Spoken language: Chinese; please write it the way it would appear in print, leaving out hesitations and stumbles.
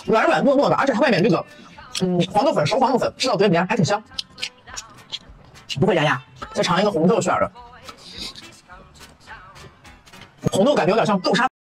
软软糯糯的，而且它外面这个黄豆粉熟黄豆粉吃到嘴里面还挺香，不会粘牙。再尝一个红豆馅的，红豆感觉有点像豆沙。